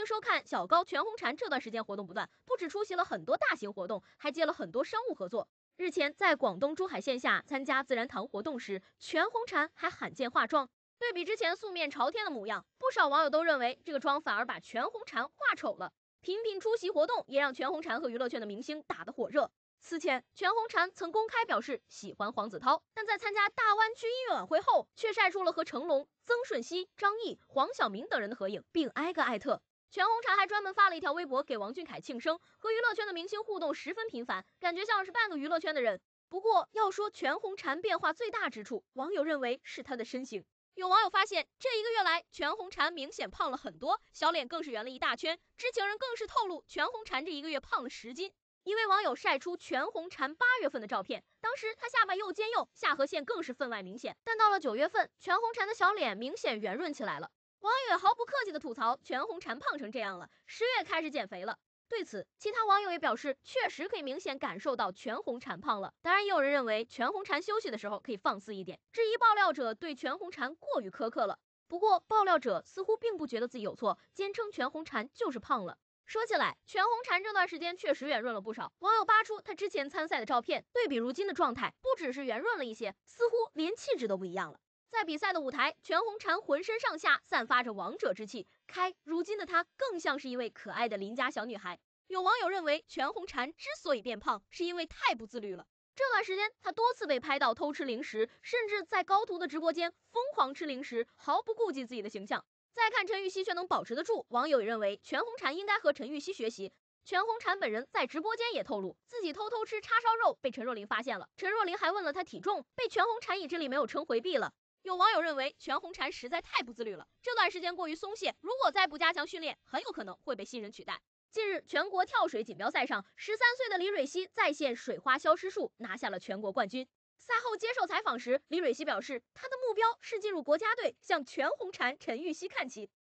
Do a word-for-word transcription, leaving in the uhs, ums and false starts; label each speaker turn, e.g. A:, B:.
A: 迎收看小高全红婵。这段时间活动不断，不止出席了很多大型活动，还接了很多商务合作。日前，在广东珠海线下参加自然堂活动时，全红婵还罕见化妆。对比之前素面朝天的模样，不少网友都认为这个妆反而把全红婵化丑了。频频出席活动，也让全红婵和娱乐圈的明星打得火热。此前，全红婵曾公开表示喜欢黄子韬，但在参加大湾区音乐晚会后，却晒出了和成龙、曾舜晞、张译、黄晓明等人的合影，并挨个艾特。全红婵还专门发了一条微博给王俊凯庆生，和娱乐圈的明星互动十分频繁，感觉像是半个娱乐圈的人。不过，要说全红婵变化最大之处，网友认为是她的身形。有网友发现，这一个月来，全红婵明显胖了很多，小脸更是圆了一大圈。知情人更是透露，全红婵这一个月胖了十斤。一位网友晒出全红婵八月份的照片，当时她下巴又尖又，下颌线更是分外明显。但到了九月份，全红婵的小脸明显圆润起来了。网友也毫不客气的吐槽，全红婵胖成这样了，十月开始减肥了。对此，其他网友也表示，确实可以明显感受到全红婵胖了。当然，也有人认为全红婵休息的时候可以放肆一点，质疑爆料者对全红婵过于苛刻了。不过，爆料者似乎并不觉得自己有错，坚称全红婵就是胖了。说起来，全红婵这段时间确实圆润了不少。网友扒出她之前参赛的照片，对比如今的状态，不只是圆润了一些，似乎连气质都不一样了。在比赛的舞台，全红婵浑身上下散发着王者之气，开如今的她更像是一位可爱的邻家小女孩。有网友认为，全红婵之所以变胖，是因为太不自律了。这段时间，她多次被拍到偷吃零食，甚至在高途的直播间疯狂吃零食，毫不顾及自己的形象。再看陈芋汐却能保持得住，网友也认为全红婵应该和陈芋汐学习。全红婵本人在直播间也透露，自己偷偷吃叉烧肉被陈若琳发现了，陈若琳还问了她体重，被全红婵以这里没有称回避了。有网友认为全红婵实在太不自律了，这段时间过于松懈，如果再不加强训练，很有可能会被新人取代。近日，全国跳水锦标赛上，十三岁的李蕊熙再现水花消失术，拿下了全国冠军。赛后接受采访时，李蕊熙表示，她的目标是进入国家队，向全红婵、陈芋汐看齐。